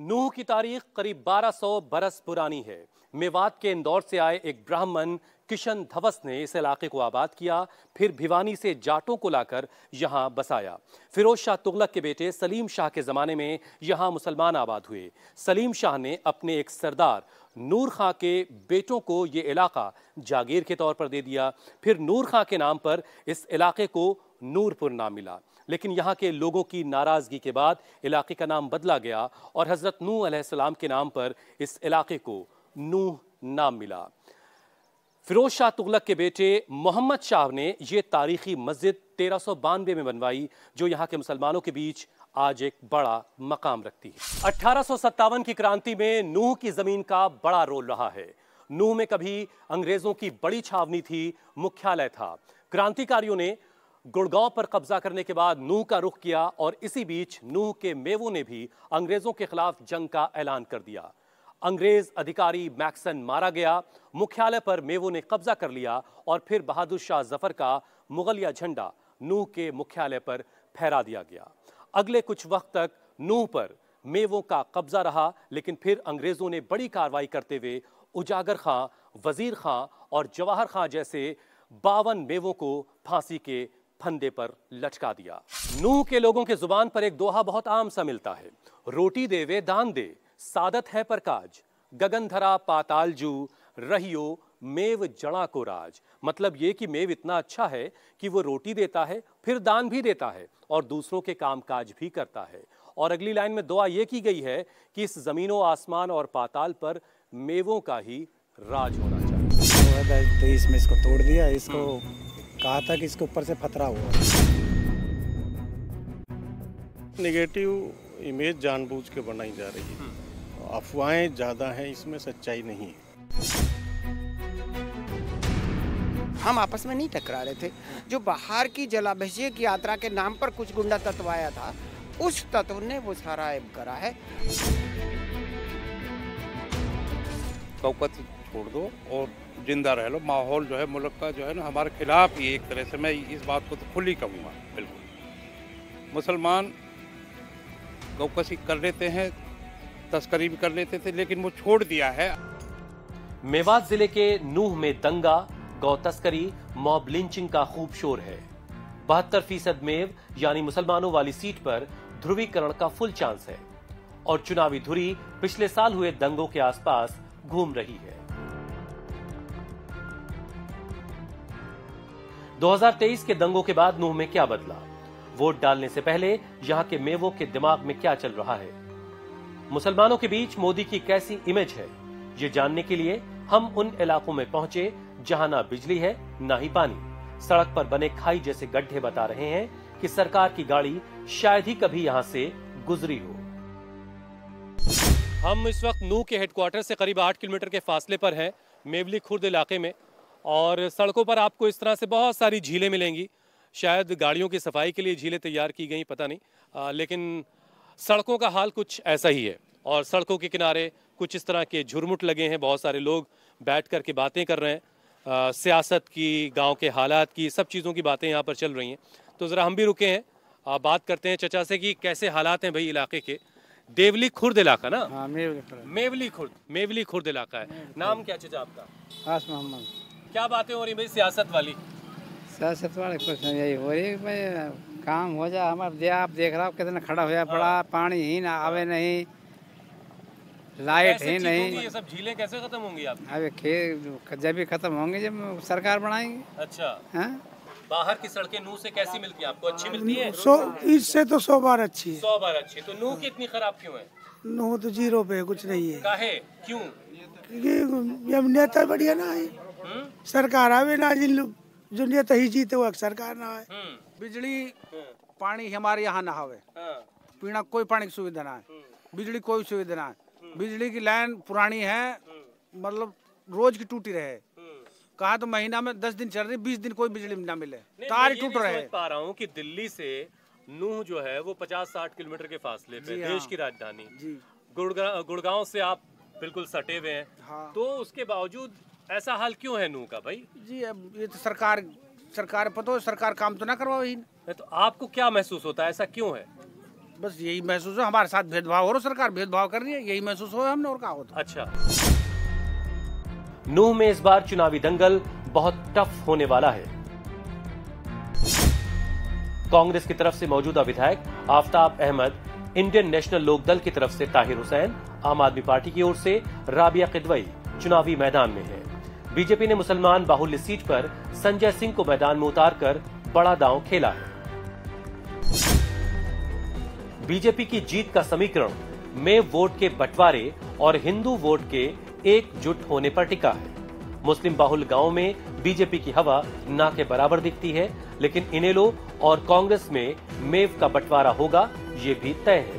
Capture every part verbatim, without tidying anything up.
नूह की तारीख करीब बारह सौ बरस पुरानी है। मेवात के इंदौर से आए एक ब्राह्मण किशन धवस ने इस इलाके को आबाद किया, फिर भिवानी से जाटों को लाकर यहां बसाया। फिरोज शाह तुगलक के बेटे सलीम शाह के जमाने में यहां मुसलमान आबाद हुए। सलीम शाह ने अपने एक सरदार नूर खां के बेटों को ये इलाका जागीर के तौर पर दे दिया। फिर नूर खां के नाम पर इस इलाके को नूरपुर नाम मिला, लेकिन यहाँ के लोगों की नाराजगी के बाद इलाके का नाम बदला गया और हजरत नूह अलैहिस्सलाम के नाम पर इस इलाके को नूह नाम मिला। फिरोज शाह तुगलक के बेटे मोहम्मद शाह ने यह तारीखी मस्जिद तेरह सौ बानवे में बनवाई, जो यहाँ के मुसलमानों के बीच आज एक बड़ा मकाम रखती है। अठारह सौ सत्तावन की क्रांति में नूह की जमीन का बड़ा रोल रहा है। नूह में कभी अंग्रेजों की बड़ी छावनी थी, मुख्यालय था। क्रांतिकारियों ने गुड़गांव पर कब्जा करने के बाद नूह का रुख किया और इसी बीच नूह के मेवों ने भी अंग्रेजों के खिलाफ जंग का ऐलान कर दिया। अंग्रेज अधिकारी मैक्सन मारा गया, मुख्यालय पर मेवों ने कब्जा कर लिया और फिर बहादुर शाह जफर का मुगलिया झंडा नूह के मुख्यालय पर फहरा दिया गया। अगले कुछ वक्त तक नूह पर मेवों का कब्जा रहा, लेकिन फिर अंग्रेजों ने बड़ी कार्रवाई करते हुए उजागर खां, वजीर खां और जवाहर खां जैसे बावन मेवों को फांसी के फंदे पर लटका दिया। नूह के लोगों के जुबान पर एक दोहा बहुत आम सा मिलता है, रोटी देवे दान दे, सादत है पर काज, गगन धरा पाताल जू, रहियो मेव जड़ा को राज। मतलब ये कि मेव इतना अच्छा है कि वो रोटी देता है, फिर दान भी देता है और दूसरों के काम काज भी करता है। और अगली लाइन में दुआ ये की गई है कि इस जमीनों आसमान और पाताल पर मेवों का ही राज होना चाहिए। तो इसमें इसको तोड़ दिया, इसको कहा था कि इसके ऊपर से फतरा हुआ। नेगेटिव इमेज जानबूझ के बनाई जा रही है, अफवाहें ज्यादा हैं, इसमें सच्चाई नहीं है। हम आपस में नहीं टकरा रहे थे। जो बाहर की जलाभिषेक यात्रा के नाम पर कुछ गुंडा तत्व आया था, उस तत्व ने वो सारा ऐब करा है। शौकत छोड़ दो और जिंदा रह लो। माहौल जो है मुल्क का जो है ना हमारे खिलाफ ही, एक तरह से मैं इस बात को तो खुली कहूँगा। बिल्कुल मुसलमान गौकसी कर लेते हैं, तस्करी भी कर लेते थे, लेकिन वो छोड़ दिया है। मेवात जिले के नूह में दंगा, गौ तस्करी, मॉब लिंचिंग का खूब शोर है। बहत्तर फीसद मेव यानी मुसलमानों वाली सीट पर ध्रुवीकरण का फुल चांस है और चुनावी धुरी पिछले साल हुए दंगों के आसपास घूम रही है। दो हज़ार तेईस के दंगों के बाद नूह में क्या बदला? वोट डालने से पहले यहां के मेवों के दिमाग में क्या चल रहा है? मुसलमानों के बीच मोदी की कैसी इमेज है? ये जानने के लिए हम उन इलाकों में पहुंचे जहां ना बिजली है ना ही पानी। सड़क पर बने खाई जैसे गड्ढे बता रहे हैं कि सरकार की गाड़ी शायद ही कभी यहां से गुजरी हो। हम इस वक्त नूह के हेडक्वार्टर से करीब आठ किलोमीटर के फासले पर हैं, मेवली खुर्द इलाके में, और सड़कों पर आपको इस तरह से बहुत सारी झीलें मिलेंगी। शायद गाड़ियों की सफाई के लिए झीलें तैयार की गई, पता नहीं, आ, लेकिन सड़कों का हाल कुछ ऐसा ही है। और सड़कों के किनारे कुछ इस तरह के झुरमुट लगे हैं, बहुत सारे लोग बैठ कर के बातें कर रहे हैं, आ, सियासत की, गांव के हालात की, सब चीज़ों की बातें यहाँ पर चल रही हैं। तो ज़रा हम भी रुके हैं, आ, बात करते हैं चचा से कि कैसे हालात हैं भाई इलाके के। देवली खुर्द इलाका ना? हाँ, मेवली खुर्द। मेवली खुर्द मेवली खुर्द इलाका है। नाम क्या चचा आपका? आस मोहम्मद। क्या बातें हो रही भाई सियासत वाली? सियासत वाले कुछ नहीं, यही हो रही भाई, काम हो जाए। हमारे दे आप देख रहा हो कितना खड़ा होया पड़ा, पानी ही ना आवे, नहीं लाइट ही नहीं। ये सब झीलें कैसे खत्म होंगी आप? अबे खेत जब भी खत्म होंगे जब सरकार बनाएगी। अच्छा, हाँ? बाहर की सड़कें नूह से कैसी मिलती है आपको? अच्छी मिलती है? सौ इससे तो सौ बार अच्छी है। सौ बार अच्छी। तो नूह की इतनी खराब क्यों है? नूह तो जीरो पे कुछ नहीं है। काहे? क्यों? क्योंकि जब नेता बढ़िया ना है, सरकार आवे ना, जिन लोग जो नेता ही जीते वो सरकार ना है। बिजली पानी हमारे यहाँ ना हवे, पीना कोई पानी की सुविधा ना है, बिजली कोई सुविधा ना है। बिजली की लाइन पुरानी है, मतलब रोज की टूटी रहे। कहा तो महीना में दस दिन चल रही, बीस दिन कोई बिजली ना मिले, तार टूट रहे। समझ पा रहा हूँ कि दिल्ली से नूह जो है वो पचास साठ किलोमीटर के फासले पे, देश की राजधानी। गुड़गांव से आप बिल्कुल सटे हुए हैं। हाँ। तो उसके बावजूद ऐसा हाल क्यों है नूह का भाई? जी अब ये तो सरकार सरकार पता हो, सरकार काम तो ना करवाओ ही। तो आपको क्या महसूस होता है, ऐसा क्यों है? बस यही महसूस हो, हमारे साथ भेदभाव हो रहा, सरकार भेदभाव कर रही है, यही महसूस हो हमने, और क्या होता। अच्छा, नूह में इस बार चुनावी दंगल बहुत टफ होने वाला है। कांग्रेस की तरफ से मौजूदा विधायक आफताब अहमद, इंडियन नेशनल लोकदल की तरफ से ताहिर हुसैन, आम आदमी पार्टी की ओर से राबिया किदवई चुनावी मैदान में है। बीजेपी ने मुसलमान बाहुल्य सीट पर संजय सिंह को मैदान में उतारकर बड़ा दांव खेला है। बीजेपी की जीत का समीकरण मेव वोट के बंटवारे और हिंदू वोट के एकजुट होने पर टिका है। मुस्लिम बाहुल्य गांवों में बीजेपी की हवा ना के बराबर दिखती है, लेकिन इनेलो और कांग्रेस में मेव का बंटवारा होगा, ये भी तय है।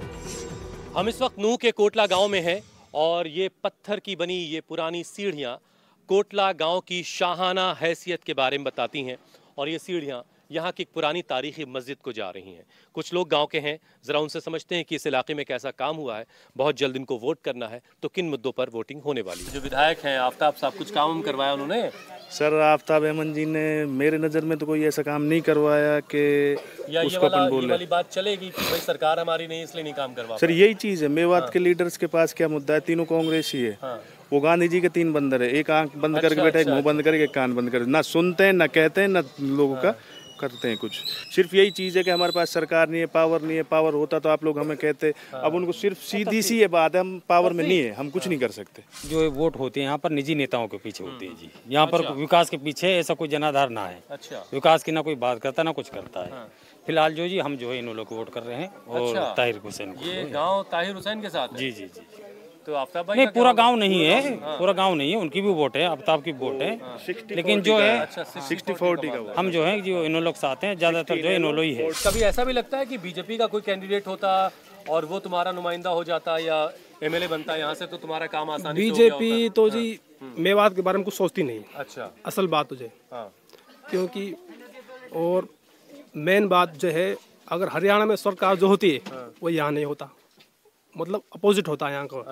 हम इस वक्त नूह के कोटला गांव में हैं और ये पत्थर की बनी ये पुरानी सीढ़ियां कोटला गांव की शाहाना हैसियत के बारे में बताती हैं, और ये सीढ़ियां यहाँ की पुरानी तारीखी मस्जिद को जा रही हैं। कुछ लोग गांव के हैं, जरा उनसे समझते हैं कि इस इलाके में कैसा काम हुआ है। बहुत जल्द इनको वोट करना है, तो किन मुद्दों पर वोटिंग होने वाली है। जो विधायक हैं आफताब साहब, कुछ काम करवाया उन्होंने? सर, आफताब अहमद जी ने मेरे नज़र में तो कोई ऐसा काम नहीं करवाया कि उसको अपन बोले। ये वाली बात चलेगी कि भाई सरकार हमारी नहीं इसलिए नहीं काम करवा। सर, यही चीज़ है, मेवात हाँ। के लीडर्स के पास क्या मुद्दा है? तीनों कांग्रेसी है। हाँ। वो गांधी जी के तीन बंदर है, एक आंख बंद करके बैठा, एक मुंह बंद करके, एक कान बंद करके, ना सुनते हैं, ना कहते हैं, ना लोगों का करते हैं कुछ। सिर्फ यही चीज़ है कि हमारे पास सरकार नहीं है, पावर नहीं है। पावर होता तो आप लोग हमें कहते। अब उनको सिर्फ सीधी सी ये बात है, हम पावर में नहीं है, हम कुछ नहीं कर सकते। जो वोट होते हैं यहाँ पर निजी नेताओं के पीछे होते हैं जी। यहाँ पर विकास के पीछे ऐसा कोई जनाधार ना है। अच्छा। विकास की ना कोई बात करता ना कुछ करता है। फिलहाल जो जी हम जो है इन लोग को वोट कर रहे हैं, और ताहिर हुसैन को। ये गाँव ताहिर हुसैन के साथ? जी जी जी। तो आफताब भाई नहीं, पूरा गांव नहीं है, पूरा गांव नहीं है, उनकी भी वोट है, आफताब की वोट है, लेकिन जो है सिक्सटी फोर्टी का हम जो है जो इनो लोग साथ हैं, ज्यादातर जो इनोलो ही है। कभी ऐसा भी लगता है कि बीजेपी का कोई कैंडिडेट होता और वो तुम्हारा नुमाइंदा हो जाता या एमएलए बनता यहाँ से, तो तुम्हारा काम आसानी से हो गया होता? बीजेपी तो जी मेवात के बारे में कुछ सोचती नहीं। अच्छा। असल बात तुझे, क्योंकि और मेन बात जो है, अगर हरियाणा में सरकार जो होती है वो यहाँ नहीं होता, मतलब अपोजिट होता है यहाँ को।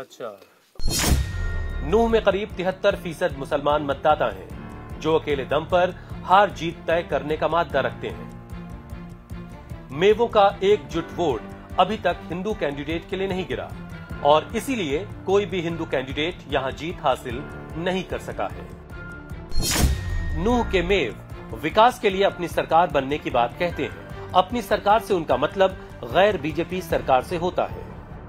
अच्छा। नूह में करीब तिहत्तर फीसद मुसलमान मतदाता हैं, जो अकेले दम पर हार जीत तय करने का मादा रखते हैं। मेवों का एकजुट वोट अभी तक हिंदू कैंडिडेट के लिए नहीं गिरा, और इसीलिए कोई भी हिंदू कैंडिडेट यहां जीत हासिल नहीं कर सका है। नूह के मेव विकास के लिए अपनी सरकार बनने की बात कहते हैं। अपनी सरकार से उनका मतलब गैर बीजेपी सरकार से होता है।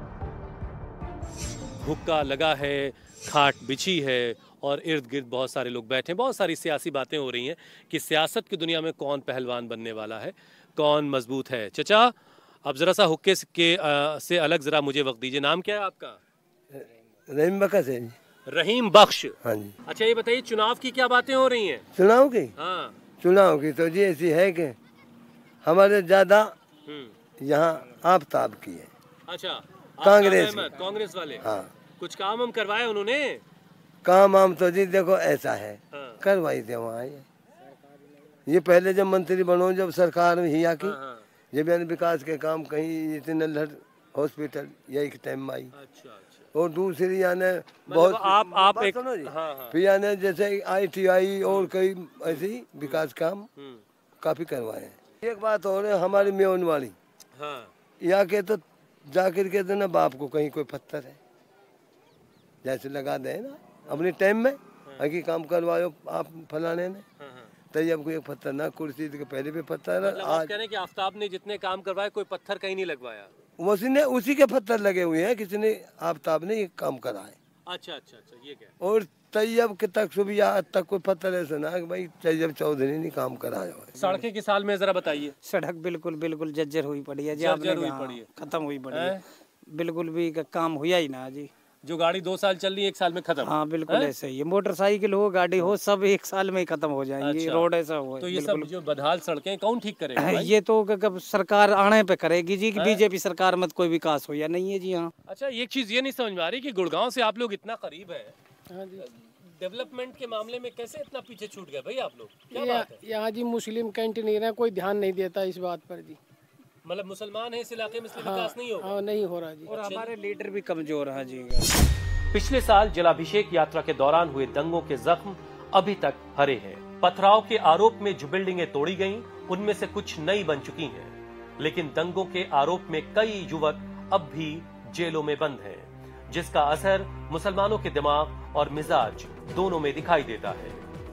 हुक्का लगा है, खाट बिछी है और इर्द गिर्द बहुत सारे लोग बैठे हैं। बहुत सारी सियासी बातें हो रही हैं कि सियासत की दुनिया में कौन पहलवान बनने वाला है, कौन मजबूत है। चचा, अब जरा सा हुक्के के आ, से अलग जरा मुझे वक्त दीजिए। नाम क्या है आपका? रहीम बख्श है। रहीम बख्श। हाँ जी। अच्छा, ये बताइए चुनाव की क्या बातें हो रही हैं? चुनाव की? हाँ। चुनाव की तो जी ऐसी है कि हमारे ज्यादा यहाँ आफताब की है। अच्छा, कांग्रेस कांग्रेस वाले। हाँ। कुछ काम हम करवाए उन्होंने? काम हम तो जी देखो ऐसा है, हाँ। करवाई थे वहाँ। ये पहले जब मंत्री बनो, जब सरकार में ही आकी, हाँ। जब यानी विकास के काम कहीं इतने हॉस्पिटल यही टाइम में आई। अच्छा, अच्छा। और दूसरी यानी बहुत आप आप एक सुनो जी, हाँ, हाँ। फिर यानी जैसे आई टी आई और कई ऐसी विकास काम काफी करवाए। एक बात और है हमारी मेवन वाली, यहाँ के तो जाकर के तो ना बाप को कहीं कोई पत्थर है जैसे लगा दे ना अपने टाइम में, आगे काम करवाओ आप फलाने ने, तभी अब कोई पत्थर ना, कुर्सी के पहले भी पत्थर। आज कह रहे कि आफताब ने जितने काम करवाए कोई पत्थर कहीं नहीं लगवाया, उसी ने उसी के पत्थर लगे हुए हैं, किसी ने आफताब ने ये काम करा है। अच्छा अच्छा अच्छा, ये क्या? और तैयब के तक सुबह आज तक कोई पत्थर ऐसा ना कि भाई तैयब चौधरी ने काम कराया। सड़कें किस हाल में जरा बताइए? सड़क बिल्कुल बिल्कुल जर्जर हुई पड़ी है जी, जर्जर हुई पड़ी है, खत्म हुई पड़ी है, बिल्कुल भी काम हुआ ही ना जी। जो गाड़ी दो साल चल रही है एक साल में खत्म। हाँ बिल्कुल ऐसे ही है, मोटरसाइकिल हो गाड़ी हो सब एक साल में ही खत्म हो जाएंगी। अच्छा। रोड ऐसा हो। तो ये सब जो बदहाल सड़कें कौन ठीक करेगा? ये तो कब सरकार आने पे करेगी जी, कि बीजेपी सरकार में कोई विकास हो या नहीं है जी। हाँ। अच्छा, एक चीज ये नहीं समझ में आ रही कि गुड़गांव से आप लोग इतना करीब है, डेवलपमेंट के मामले में कैसे इतना पीछे छूट गए भाई आप लोग? क्या बात है? यहाँ जी मुस्लिम कैंटीन है, कोई ध्यान नहीं देता इस बात पर जी। मतलब मुसलमान है इस इलाके में, इसलिए विकास नहीं होगा? हाँ, नहीं हो रहा जी। और हमारे लीडर भी कमजोर है जी। पिछले साल जलाभिषेक यात्रा के दौरान हुए दंगों के जख्म अभी तक हरे हैं। पथराव के आरोप में जो बिल्डिंगें तोड़ी गईं, उनमें से कुछ नई बन चुकी हैं। लेकिन दंगों के आरोप में कई युवक अब भी जेलों में बंद हैं, जिसका असर मुसलमानों के दिमाग और मिजाज दोनों में दिखाई देता है।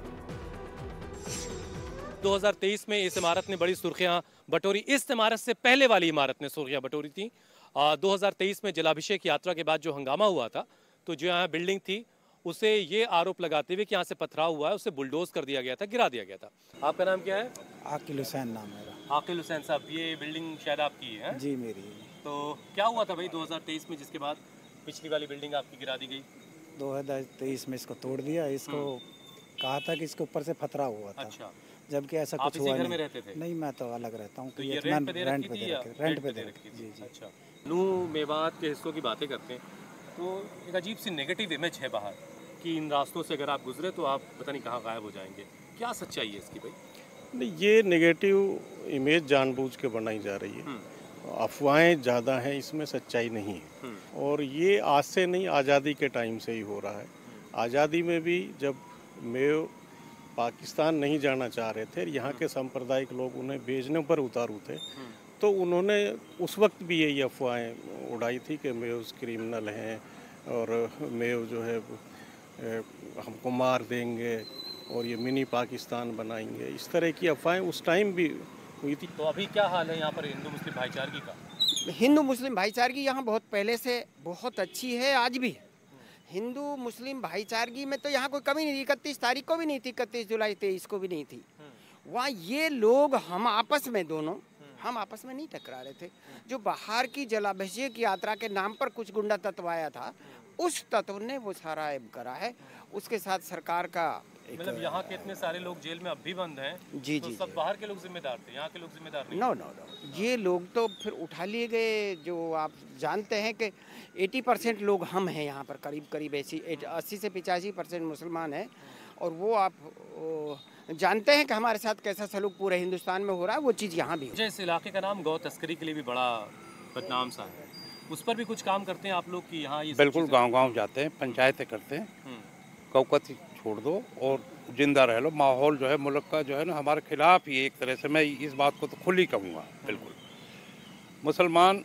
दो हज़ार तेईस में इस इमारत ने बड़ी सुर्खियां बटोरी। इस इमारत से पहले वाली इमारत ने सुर्खियां बटोरी थी। दो हज़ार तेईस में जलाभिषेक यात्रा के बाद जो हंगामा हुआ था, तो जो यहाँ बिल्डिंग थी उसे ये आरोप लगाते हुए कि यहाँ से पथराव हुआ है, उसे बुलडोज कर दिया गया था, गिरा दिया गया था। आपका नाम क्या है? आकिल हुसैन नाम मेरा। आकिल हुसैन साहब, ये बिल्डिंग शायद आपकी है? जी मेरी है। तो क्या हुआ था भाई दो हज़ार तेईस में जिसके बाद पिछली वाली बिल्डिंग आपकी गिरा दी गई? दो हज़ार तेईस में इसको तोड़ दिया। इसको कहा था कि इसके ऊपर से पथराव हुआ था। अच्छा। जबकि ऐसा कुछ हुआ नहीं। आप इसी घर में रहते थे? नहीं, मैं तो अलग रहता हूँ। तो ये रेंट पे दे रखी थी या रेंट पे दे रखी? जी जी। अच्छा। नूह मेवात के हिस्सों की बातें करते हैं तो एक अजीब सी नेगेटिव इमेज है बाहर कि इन रास्तों से अगर आप गुजरे तो आप पता नहीं कहाँ गायब हो जाएंगे। क्या सच्चाई है इसकी भाई? नहीं, ये नेगेटिव इमेज जानबूझ के बनाई जा रही है। अफवाहें ज़्यादा हैं, इसमें सच्चाई नहीं है। और ये आज से नहीं, आज़ादी के टाइम से ही हो रहा है। आज़ादी में भी जब मेव पाकिस्तान नहीं जाना चाह रहे थे, यहाँ के सांप्रदायिक लोग उन्हें भेजने पर उतारू थे, तो उन्होंने उस वक्त भी यही अफवाहें उड़ाई थी कि मेव क्रिमिनल हैं और मेव जो है हमको मार देंगे और ये मिनी पाकिस्तान बनाएंगे। इस तरह की अफवाहें उस टाइम भी हुई थी। तो अभी क्या हाल है यहाँ पर हिंदू मुस्लिम भाईचारगी का? हिंदू मुस्लिम भाईचारगी यहाँ बहुत पहले से बहुत अच्छी है, आज भी हिंदू मुस्लिम भाईचारगी में तो यहाँ कोई कमी नहीं थी। इकतीस तारीख को भी नहीं थी, इकतीस जुलाई तेईस को भी नहीं थी। वहाँ ये लोग हम आपस में दोनों हम आपस में नहीं टकरा रहे थे। जो बाहर की जलाभिषेक यात्रा के नाम पर कुछ गुंडा तत्व आया था, उस तत्व ने वो सारा ऐब करा है। उसके साथ सरकार का मतलब यहाँ के इतने सारे लोग जेल में अब भी बंद हैं। जी तो जी सब बाहर के लोग जिम्मेदार थे, यहाँ के लोग जिम्मेदार नहीं? नो नो नो ये लोग तो फिर उठा लिए गए। जो आप जानते हैं कि अस्सी परसेंट लोग हम हैं यहाँ पर, करीब करीब ऐसी अस्सी से पचासी परसेंट मुसलमान हैं। और वो आप वो, जानते हैं कि हमारे साथ कैसा सलूक पूरे हिंदुस्तान में हो रहा है, वो चीज़ यहाँ भी है। इस इलाके का नाम गौ तस्करी के लिए भी बड़ा बदनाम सा है, उस पर भी कुछ काम करते हैं आप लोग की यहाँ? बिल्कुल, गांव गांव जाते हैं, पंचायतें करते हैं। कौकत छोड़ दो और जिंदा रह लो। माहौल जो है मुल्क का जो है ना हमारे खिलाफ ही एक तरह से, मैं इस बात को तो खुली कहूँगा। बिल्कुल मुसलमान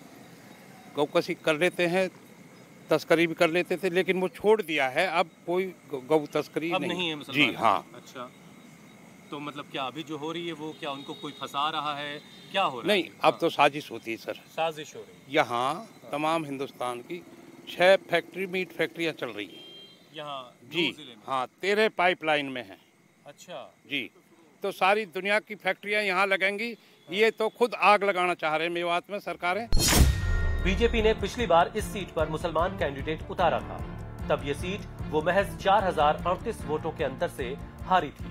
गौकसी कर लेते हैं, तस्करी भी कर लेते थे, लेकिन वो छोड़ दिया है। अब कोई गौ तस्करी अब नहीं, नहीं है मुसलमान। जी हाँ। अच्छा, तो मतलब क्या अभी जो हो रही है वो क्या उनको कोई फंसा रहा है, क्या हो रहा नहीं, है? अब तो साजिश होती है सर। साजिश हो रही है यहाँ तमाम हिंदुस्तान की छह फैक्ट्री मीट फैक्ट्रियाँ चल रही है यहाँ जी। हाँ, तेरह पाइपलाइन में हैं। अच्छा जी, तो सारी दुनिया की फैक्ट्रियाँ यहाँ लगेंगी। ये तो खुद आग लगाना चाह रहे हैं मेवात में सरकारें। बीजेपी ने पिछली बार इस सीट पर मुसलमान कैंडिडेट उतारा था। तब ये सीट वो महज चार हजार अड़तीस वोटों के अंतर से हारी थी।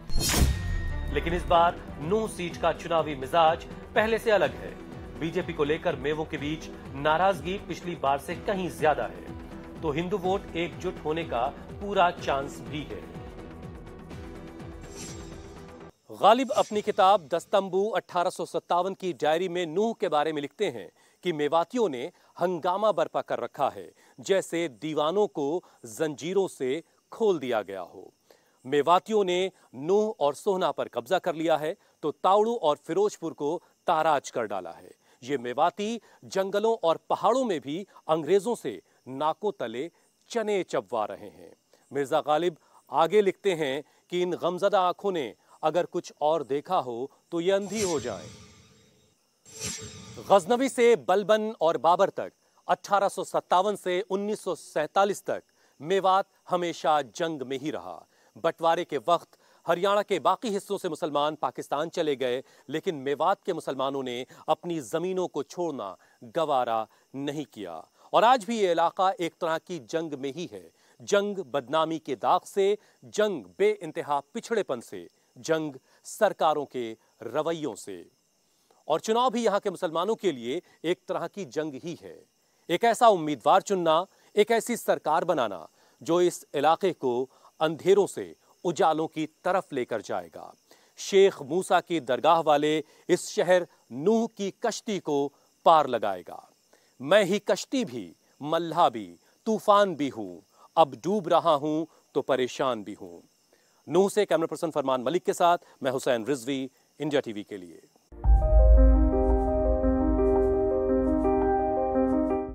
लेकिन इस बार नूह सीट का चुनावी मिजाज पहले से अलग है। बीजेपी को लेकर मेवों के बीच नाराजगी पिछली बार से कहीं ज्यादा है, तो हिंदू वोट एकजुट होने का पूरा चांस भी है। गालिब अपनी किताब दस्तंबू अठारह सौ सत्तावन की डायरी में नूह के बारे में लिखते हैं कि मेवातियों ने हंगामा बर्पा कर रखा है, जैसे दीवानों को जंजीरों से खोल दिया गया हो। मेवातियों ने नूह और सोहना पर कब्जा कर लिया है, तो तावड़ू और फिरोजपुर को ताराज कर डाला है। ये मेवाती जंगलों और पहाड़ों में भी अंग्रेजों से नाकों तले चने चबवा रहे हैं। मिर्जा गालिब आगे लिखते हैं कि इन गमजदा आंखों ने अगर कुछ और देखा हो तो ये अंधी हो जाएं। गजनवी से बलबन और बाबर तक, अठारह सौ सत्तावन से उन्नीस सौ सैंतालीस तक मेवात हमेशा जंग में ही रहा। बंटवारे के वक्त हरियाणा के बाकी हिस्सों से मुसलमान पाकिस्तान चले गए, लेकिन मेवात के मुसलमानों ने अपनी जमीनों को छोड़ना गवारा नहीं किया। और आज भी ये इलाका एक तरह की जंग में ही है। जंग बदनामी के दाग से, जंग बेइंतहा पिछड़ेपन से, जंग सरकारों के रवैयों से। और चुनाव भी यहाँ के मुसलमानों के लिए एक तरह की जंग ही है। एक ऐसा उम्मीदवार चुनना, एक ऐसी सरकार बनाना जो इस इलाके को अंधेरों से उजालों की तरफ लेकर जाएगा। शेख मूसा की दरगाह वाले इस शहर नूह की कश्ती को पार लगाएगा। मैं ही कश्ती भी, मल्हा भी, तूफान भी हूं, अब डूब रहा हूं तो परेशान भी हूं। नूह से कैमरा पर्सन फरमान मलिक के साथ मैं हुसैन रिजवी, इंडिया टीवी के लिए।